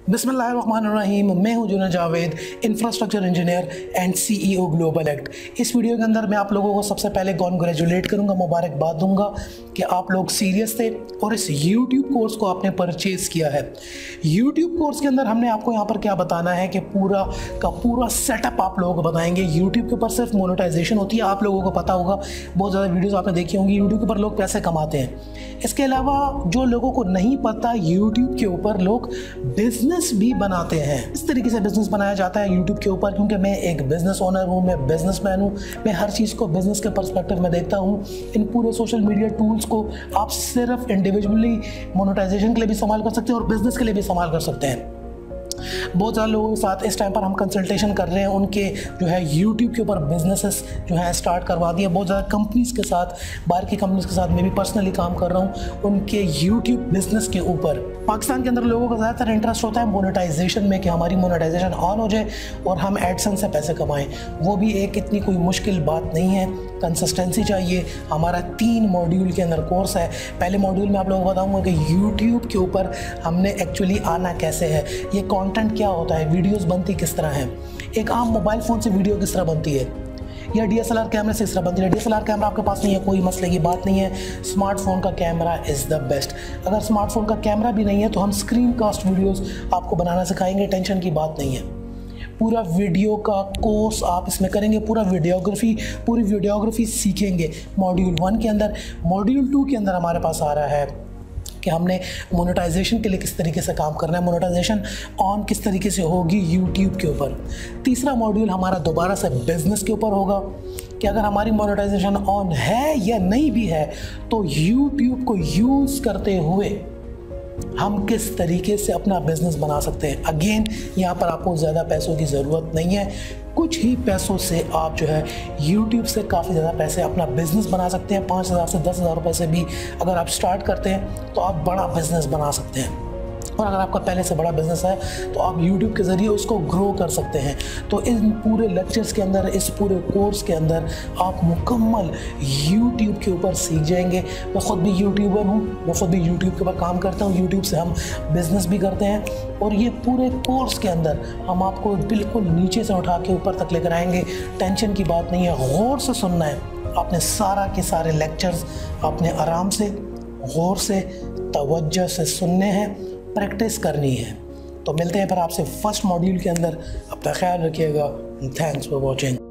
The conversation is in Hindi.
बिस्मिल्लाहिर्रहमानिर्रहीम। मैं हूं Junaid Javed, infrastructure engineer and CEO Global Act. इस वीडियो के अंदर मैं आप लोगों को सबसे पहले कॉन्ग्रेचुलेट करूंगा, मुबारकबाद दूंगा कि आप लोग सीरियस थे और इस YouTube कोर्स को आपने परचेज़ किया है। YouTube कोर्स के अंदर हमने आपको यहाँ पर क्या बताना है कि पूरा का पूरा सेटअप आप लोगों को बताएंगे। YouTube के ऊपर सिर्फ मोनेटाइजेशन होती है, आप लोगों को पता होगा, बहुत ज़्यादा वीडियोज़ आपने देखी होंगी YouTube के ऊपर लोग पैसे कमाते हैं। इसके अलावा जो लोगों को नहीं पता, YouTube के ऊपर लोग बिजनेस भी बनाते हैं। इस तरीके से बिजनेस बनाया जाता है YouTube के ऊपर, क्योंकि मैं एक बिजनेस ओनर हूँ, मैं बिजनेसमैन हूँ, मैं हर चीज़ को बिजनेस के पर्सपेक्टिव में देखता हूँ। इन पूरे सोशल मीडिया टूल्स को आप सिर्फ इंडिविजुअली मोनेटाइजेशन के लिए भी इस्तेमाल कर सकते हैं और बिजनेस के लिए भी इस्तेमाल कर सकते हैं। बहुत ज़्यादा लोगों के साथ इस टाइम पर हम कंसल्टेशन कर रहे हैं, उनके जो है YouTube के ऊपर बिजनेसेस जो है स्टार्ट करवा दिए। बहुत ज़्यादा कंपनीज़ के साथ, बाहर की कंपनीज़ के साथ मैं भी पर्सनली काम कर रहा हूँ उनके YouTube बिजनेस के ऊपर। पाकिस्तान के अंदर लोगों का ज़्यादातर इंटरेस्ट होता है मोनेटाइजेशन में, कि हमारी मोनेटाइजेशन ऑन हो जाए और हम एडसेंस से पैसे कमाएं। वो भी एक इतनी कोई मुश्किल बात नहीं है, कंसिस्टेंसी चाहिए। हमारा 3 मॉड्यूल के अंदर कोर्स है। पहले मॉड्यूल में आप लोगों को बताऊंगा कि YouTube के ऊपर हमने एक्चुअली आना कैसे है, ये कंटेंट क्या होता है, वीडियोस बनती किस तरह हैं, एक आम मोबाइल फ़ोन से वीडियो किस तरह बनती है, या DSLR कैमरे से इस तरह बनती है। DSLR कैमरा आपके पास नहीं है, कोई मसले की बात नहीं है, स्मार्टफोन का कैमरा इज़ द बेस्ट। अगर स्मार्टफोन का कैमरा भी नहीं है तो हम स्क्रीन कास्ट वीडियोस आपको बनाना सिखाएंगे, टेंशन की बात नहीं है। पूरा वीडियो का कोर्स आप इसमें करेंगे, पूरी वीडियोग्राफी सीखेंगे मॉड्यूल 1 के अंदर। मॉड्यूल 2 के अंदर हमारे पास आ रहा है कि हमने मोनेटाइजेशन के लिए किस तरीके से काम करना है, मोनेटाइजेशन ऑन किस तरीके से होगी YouTube के ऊपर। तीसरा मॉड्यूल हमारा दोबारा से बिजनेस के ऊपर होगा कि अगर हमारी मोनेटाइजेशन ऑन है या नहीं भी है तो YouTube को यूज़ करते हुए हम किस तरीके से अपना बिजनेस बना सकते हैं। अगेन यहाँ पर आपको ज़्यादा पैसों की ज़रूरत नहीं है, कुछ ही पैसों से आप जो है YouTube से काफ़ी ज़्यादा पैसे अपना बिजनेस बना सकते हैं। 5,000 से 10,000 रुपये से भी अगर आप स्टार्ट करते हैं तो आप बड़ा बिजनेस बना सकते हैं। और अगर आपका पहले से बड़ा बिजनेस है तो आप YouTube के ज़रिए उसको ग्रो कर सकते हैं। तो इन पूरे लेक्चर्स के अंदर, इस पूरे कोर्स के अंदर आप मुकम्मल YouTube के ऊपर सीख जाएंगे। मैं ख़ुद भी यूट्यूबर हूँ, मैं ख़ुद भी YouTube के ऊपर काम करता हूँ, YouTube से हम बिज़नेस भी करते हैं। और ये पूरे कोर्स के अंदर हम आपको बिल्कुल नीचे से उठा के ऊपर तक लेकर आएंगे। टेंशन की बात नहीं है, गौर से सुनना है आपने। सारा के सारे लेक्चर्स आपने आराम से, गौर से, तवज्जो से सुनने हैं, प्रैक्टिस करनी है। तो मिलते हैं फिर आपसे फर्स्ट मॉड्यूल के अंदर। अपना ख्याल रखिएगा। Thanks for watching.